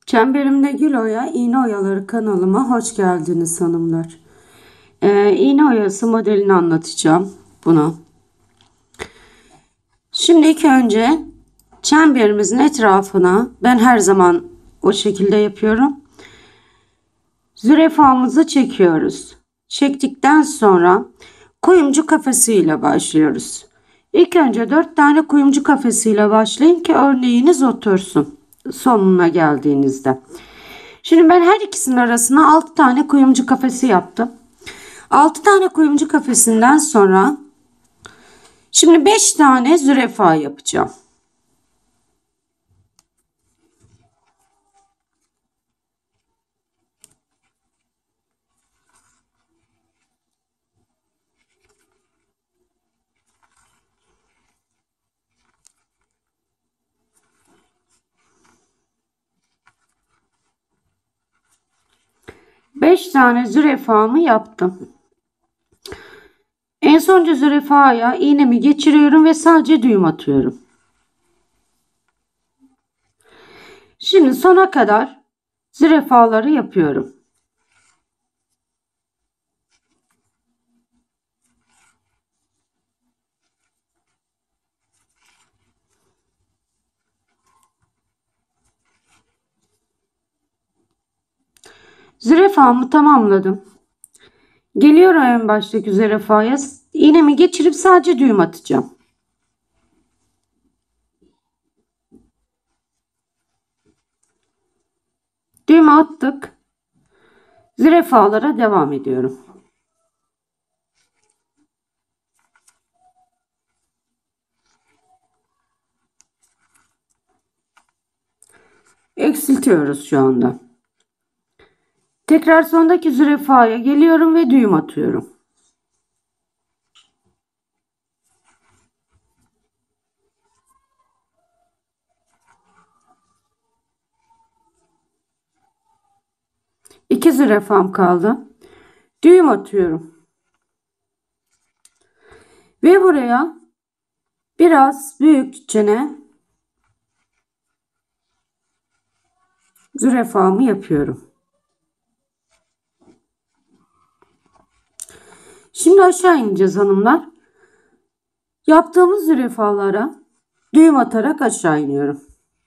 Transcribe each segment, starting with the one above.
Çemberimde Gül Oya, İğne Oyaları kanalıma hoş geldiniz hanımlar. İğne oyası modelini anlatacağım buna. Şimdi ilk önce çemberimizin etrafına ben her zaman o şekilde yapıyorum. Zürafamızı çekiyoruz. Çektikten sonra kuyumcu kafesiyle başlıyoruz. İlk önce 4 tane kuyumcu kafesiyle başlayın ki örneğiniz otursun sonuna geldiğinizde. Şimdi ben her ikisinin arasına 6 tane kuyumcu kafesi yaptım. 6 tane kuyumcu kafesinden sonra şimdi 5 tane zürafa yapacağım. Beş tane zürafamı yaptım. En sonuncu zürafaya iğnemi geçiriyorum ve sadece düğüm atıyorum. Şimdi sona kadar zürafaları yapıyorum. Zürafamı tamamladım. Geliyorum en baştaki zürafaya, iğnemi geçirip sadece düğüm atacağım. Düğümü attık. Zürafalara devam ediyorum. Eksiltiyoruz şu anda. Tekrar sondaki zürafaya geliyorum ve düğüm atıyorum. İki zürafam kaldı. Düğüm atıyorum. Ve buraya biraz büyük çene zürafamı yapıyorum. Şimdi aşağı ineceğiz hanımlar. Yaptığımız zürafalara düğüm atarak aşağı iniyorum.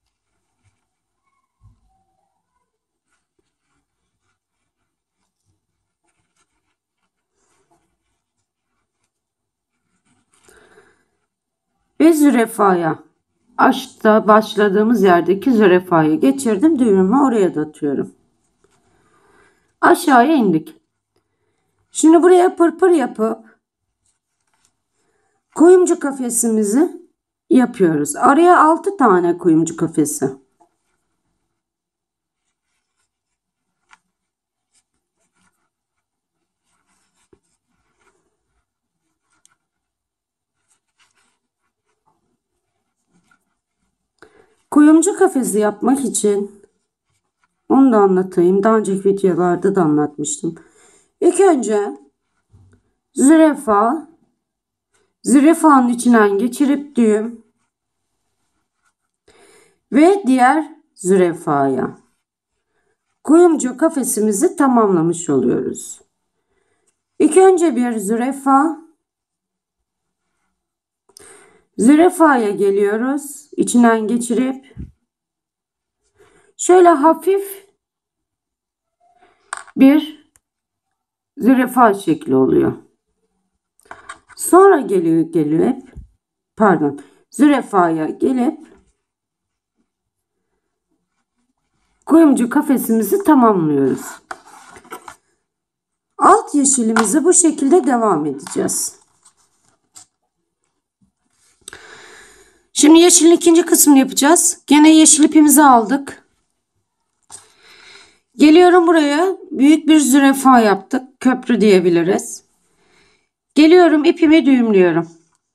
Ve zürafaya aşağıda başladığımız yerdeki zürafaya geçirdim. Düğümümü oraya da atıyorum. Aşağıya indik. Şimdi buraya pırpır yapıp kuyumcu kafesimizi yapıyoruz. Araya 6 tane kuyumcu kafesi. Kuyumcu kafesi yapmak için onu da anlatayım. Daha önceki videolarda da anlatmıştım. İlk önce zürafanın içinden geçirip düğüm ve diğer zürafaya kuyumcu kafesimizi tamamlamış oluyoruz. İlk önce bir zürafaya geliyoruz. İçinden geçirip şöyle hafif bir zürafa şekli oluyor. Sonra zürafaya gelip kuyumcu kafesimizi tamamlıyoruz. Alt yeşilimizi bu şekilde devam edeceğiz. Şimdi yeşilin ikinci kısmını yapacağız. Gene yeşil ipimizi aldık. Geliyorum buraya. Büyük bir zürafa yaptık. Köprü diyebiliriz. Geliyorum, ipimi düğümlüyorum.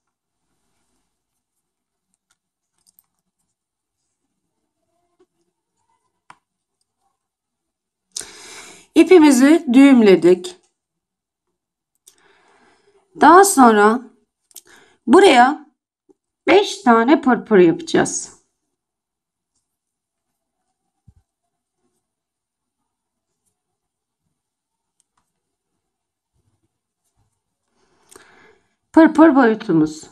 İpimizi düğümledik. Daha sonra buraya 5 tane pırpır yapacağız. Pırpır boyutumuz.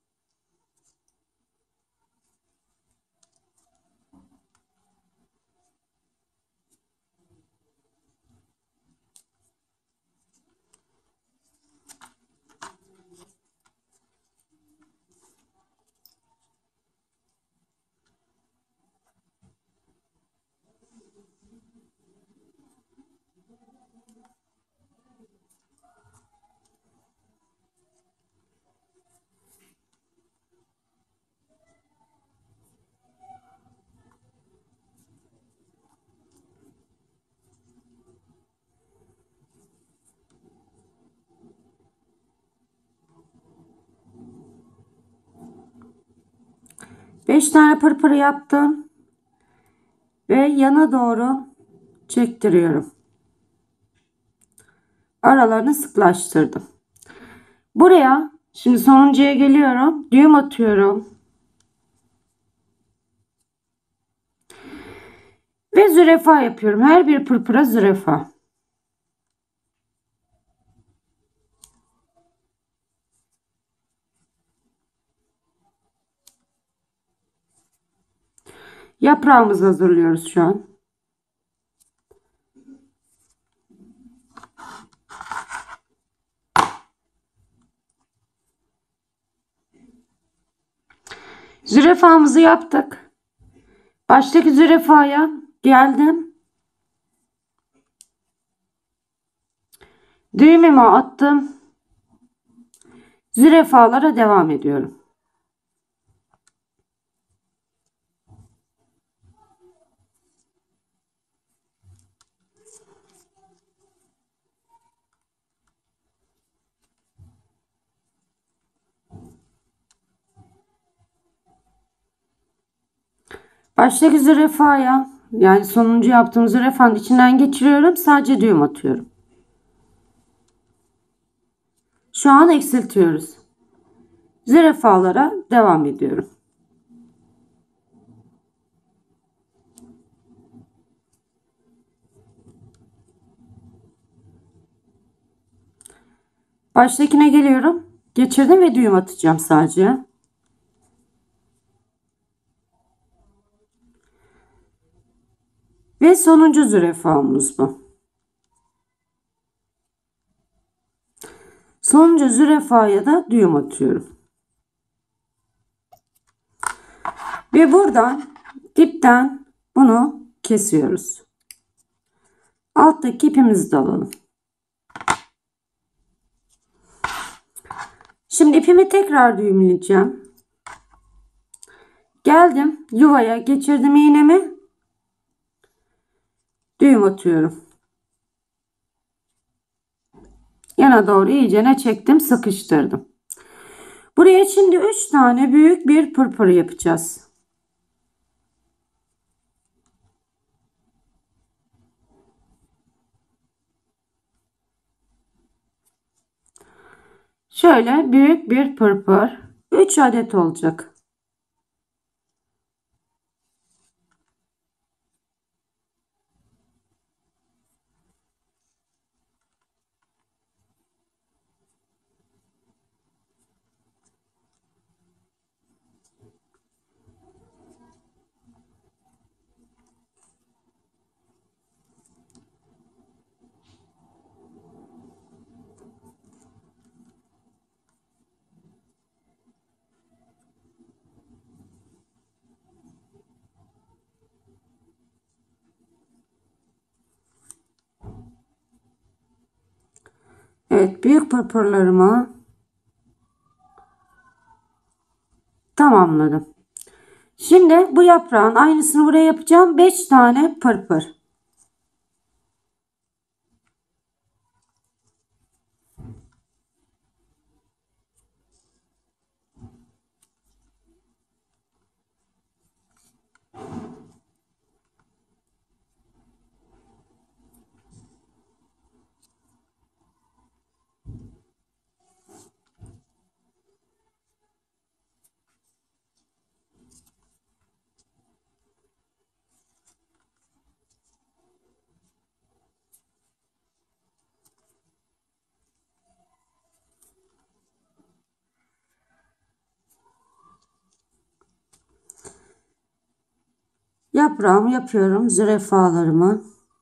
Beş tane pırpır yaptım ve yana doğru çektiriyorum. Aralarını sıklaştırdım. Buraya şimdi sonuncuya geliyorum. Düğüm atıyorum. Ve zürafa yapıyorum. Her bir pırpıra zürafa. Yaprağımızı hazırlıyoruz şu an. Zürafamızı yaptık. Baştaki zürafaya geldim. Düğümümü attım. Zürafalara devam ediyorum. Baştaki zürafaya yani sonuncu yaptığım zürafanın içinden geçiriyorum. Sadece düğüm atıyorum. Şu an eksiltiyoruz. Zürafalara devam ediyorum. Baştakine geliyorum. Geçirdim ve düğüm atacağım sadece. Ve sonuncu zürafamız bu. Sonuncu zürafaya da düğüm atıyorum. Ve buradan dipten bunu kesiyoruz. Alttaki ipimizi de alalım. Şimdi ipimi tekrar düğümleyeceğim. Geldim yuvaya, geçirdim iğnemi. Düğüm atıyorum. Yana doğru iyicene çektim, sıkıştırdım. Buraya şimdi 3 tane büyük bir pırpır yapacağız. Şöyle büyük bir pırpır. 3 adet olacak. Evet, büyük pırpırlarımı tamamladım. Şimdi bu yaprağın aynısını buraya yapacağım. 5 tane pırpır. Yaprağımı yapıyorum. Zürafalarımı.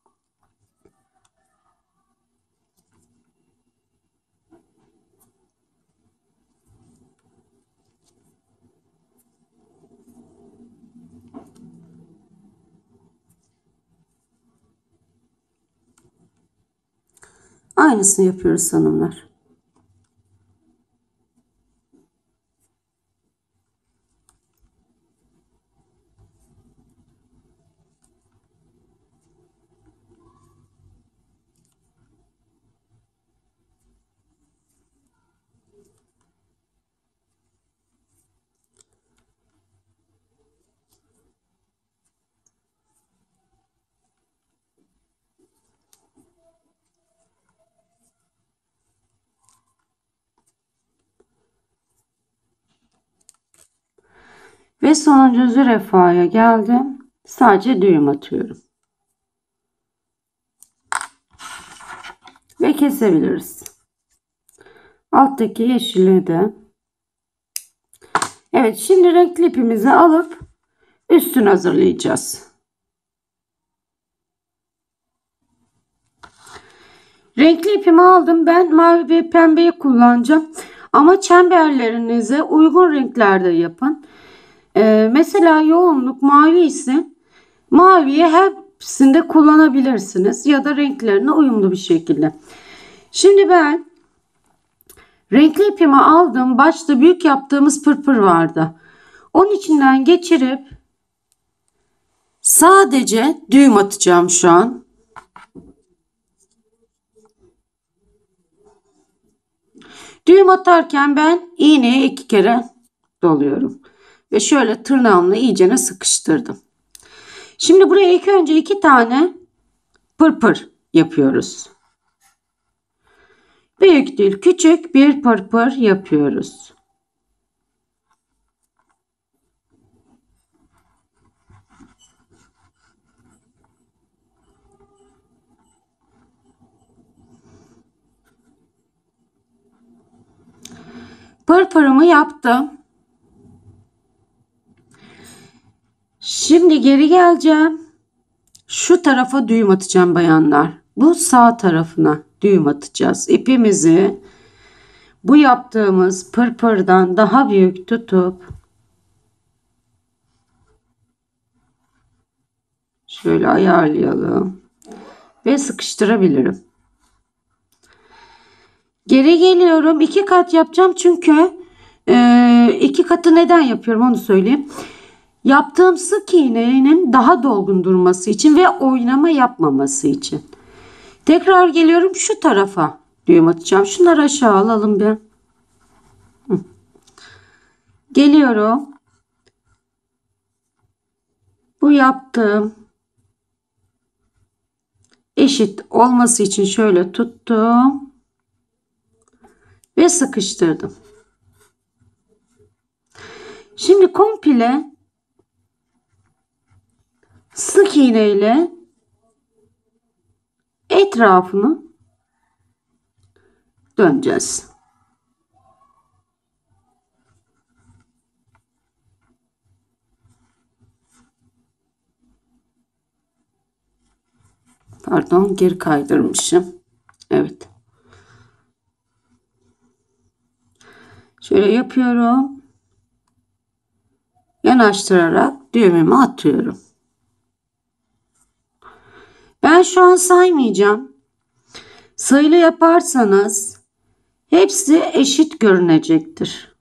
Aynısını yapıyoruz hanımlar. Ve sonuncu zürafaya geldim. Sadece düğüm atıyorum. Ve kesebiliriz. Alttaki yeşili de. Evet, şimdi renkli ipimizi alıp üstünü hazırlayacağız. Renkli ipimi aldım. Ben mavi ve pembeyi kullanacağım. Ama çemberlerinize uygun renklerde yapın. Mesela yoğunluk mavi ise maviyi hepsinde kullanabilirsiniz. Ya da renklerine uyumlu bir şekilde. Şimdi ben renkli ipimi aldım. Başta büyük yaptığımız pırpır vardı. Onun içinden geçirip sadece düğüm atacağım şu an. Düğüm atarken ben iğneyi 2 kere doluyorum. Ve şöyle tırnağımla iyicene sıkıştırdım. Şimdi buraya ilk önce 2 tane pırpır yapıyoruz. Büyük değil, küçük bir pırpır yapıyoruz. Pırpırımı yaptım. Şimdi geri geleceğim. Şu tarafa düğüm atacağım bayanlar. Bu sağ tarafına düğüm atacağız. İpimizi bu yaptığımız pırpırdan daha büyük tutup şöyle ayarlayalım ve sıkıştırabilirim. Geri geliyorum. 2 kat yapacağım çünkü 2 katı neden yapıyorum onu söyleyeyim. Yaptığım sık iğnenin daha dolgun durması için ve oynama yapmaması için. Tekrar geliyorum şu tarafa düğüm atacağım. Şunları aşağı alalım bir. Geliyorum. Bu yaptığım eşit olması için şöyle tuttum ve sıkıştırdım. Şimdi komple sık iğne ile etrafını döneceğiz. Pardon, geri kaydırmışım. Evet. Şöyle yapıyorum. Yanaştırarak düğümümü atıyorum. Ben şu an saymayacağım. Sayılı yaparsanız hepsi eşit görünecektir.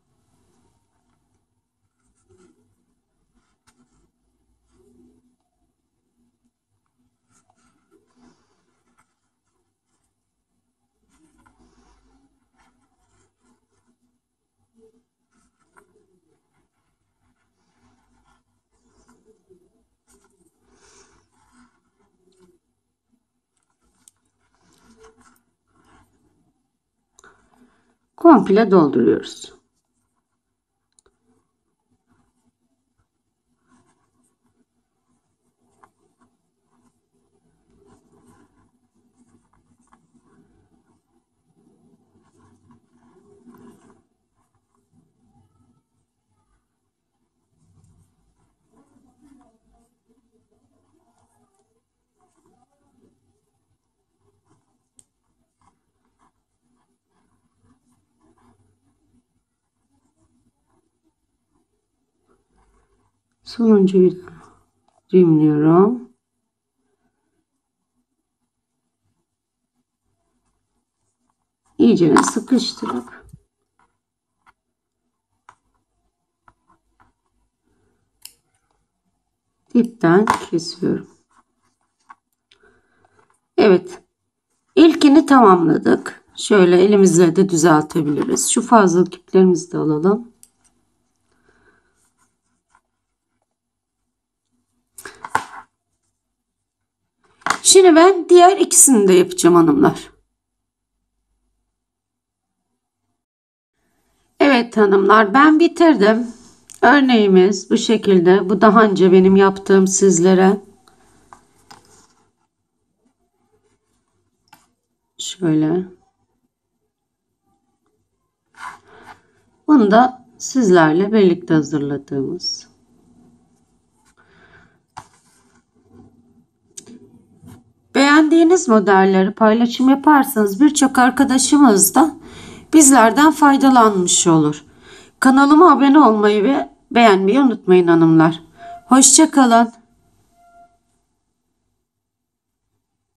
Komple dolduruyoruz. Sonuncuyu da düğümlüyorum. İyice sıkıştırıp dipten kesiyorum. Evet. İlkini tamamladık. Şöyle elimizle de düzeltebiliriz. Şu fazlalık iplerimizi de alalım. Şimdi ben diğer ikisini de yapacağım hanımlar. Evet hanımlar, ben bitirdim. Örneğimiz bu şekilde. Bu daha önce benim yaptığım sizlere. Şöyle. Bunu da sizlerle birlikte hazırladığımız. Beğendiğiniz modelleri paylaşım yaparsanız birçok arkadaşımız da bizlerden faydalanmış olur. Kanalıma abone olmayı ve beğenmeyi unutmayın hanımlar. Hoşça kalın.